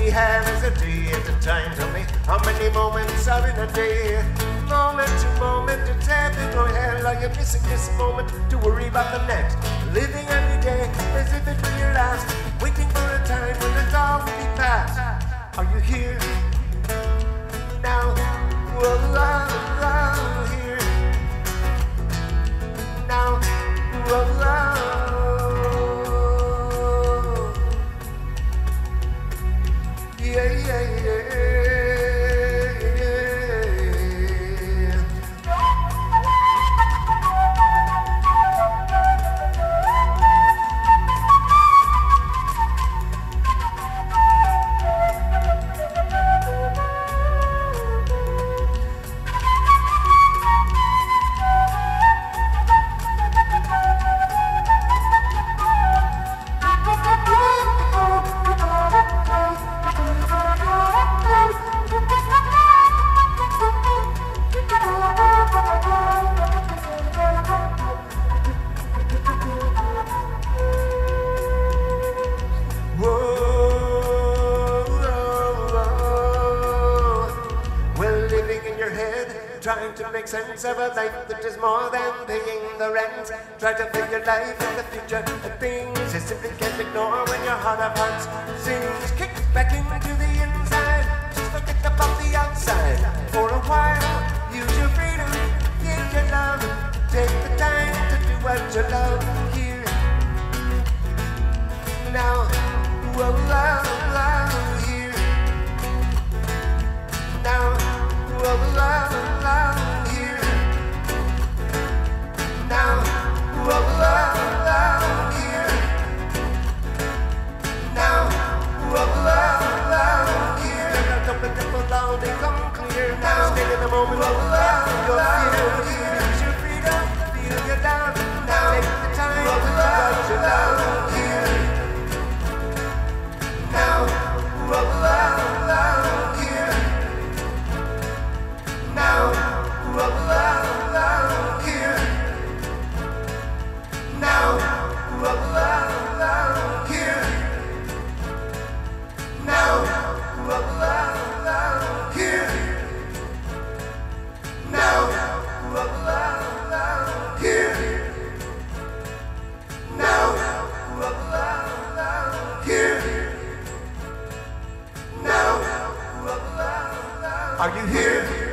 we have is a day at a time. Tell me how many moments are in a day? Moment to moment, it's happening. Go ahead, are you missing this moment to worry about the next? Living every day as if it were your last, waiting for a time when it's all will be past. Are you here now? Well, I'm here now. Well, yeah, yeah, yeah. Trying to make sense of a life that is more than paying the rent. Try to fill your life in the future and things you simply can't ignore when your heart of hearts sings. Kick back into the inside, just forget about the outside. For a while, use your freedom, give your love. Take the time to do what you love here. Now, well, love here. Now, well, love here. Now, well, love here. Now, well, love here. Let a couple of people all they come clear. Now, stay in the moment, well, love your fear. Use your freedom, feel your down. Now, take the time to do what you love here. Now, well, love here. Now, well, love here. Now, well, love here. Now, well, love here. Now, well, love here. Now, well, love here. Now, well, love. Are you here?